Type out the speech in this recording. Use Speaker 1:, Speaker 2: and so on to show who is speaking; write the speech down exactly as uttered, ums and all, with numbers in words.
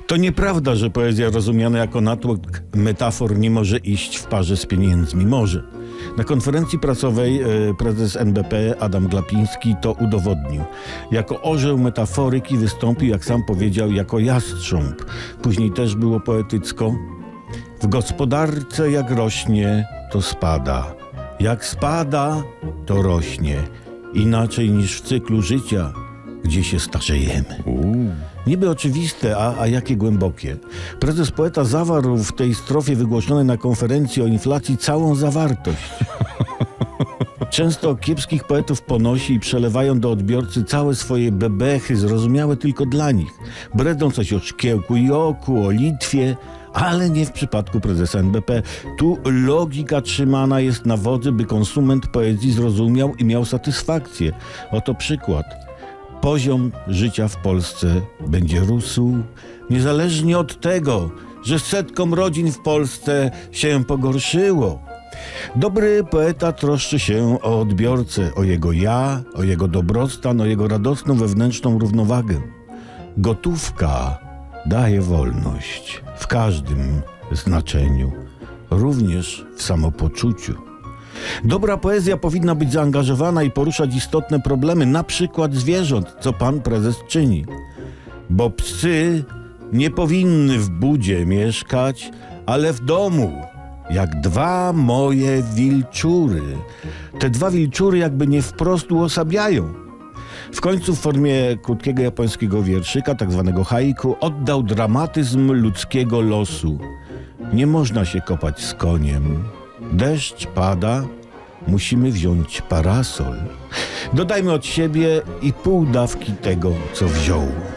Speaker 1: To nieprawda, że poezja rozumiana jako natłok metafor nie może iść w parze z pieniędzmi. Może. Na konferencji prasowej e, prezes N B P Adam Glapiński to udowodnił. Jako orzeł metaforyki wystąpił, jak sam powiedział, jako jastrząb. Później też było poetycko. W gospodarce jak rośnie, to spada. Jak spada, to rośnie. Inaczej niż w cyklu życia, gdzie się starzejemy.
Speaker 2: Uuu.
Speaker 1: Niby oczywiste, a, a jakie głębokie. Prezes poeta zawarł w tej strofie wygłoszonej na konferencji o inflacji całą zawartość. Często kiepskich poetów ponosi i przelewają do odbiorcy całe swoje bebechy, zrozumiałe tylko dla nich. Bredą coś o Szkiełku i Oku, o Litwie, ale nie w przypadku prezesa N B P. Tu logika trzymana jest na wodzy, by konsument poezji zrozumiał i miał satysfakcję. Oto przykład. Poziom życia w Polsce będzie rósł, niezależnie od tego, że setkom rodzin w Polsce się pogorszyło. Dobry poeta troszczy się o odbiorcę, o jego ja, o jego dobrostan, o jego radosną wewnętrzną równowagę. Gotówka daje wolność w każdym znaczeniu, również w samopoczuciu. Dobra poezja powinna być zaangażowana i poruszać istotne problemy, na przykład zwierząt, co pan prezes czyni. Bo psy nie powinny w budzie mieszkać, ale w domu, jak dwa moje wilczury. Te dwa wilczury jakby nie wprost uosabiają. W końcu w formie krótkiego japońskiego wierszyka, tak zwanego haiku, oddał dramatyzm ludzkiego losu. Nie można się kopać z koniem. Deszcz pada, musimy wziąć parasol. Dodajmy od siebie i pół dawki tego, co wziął.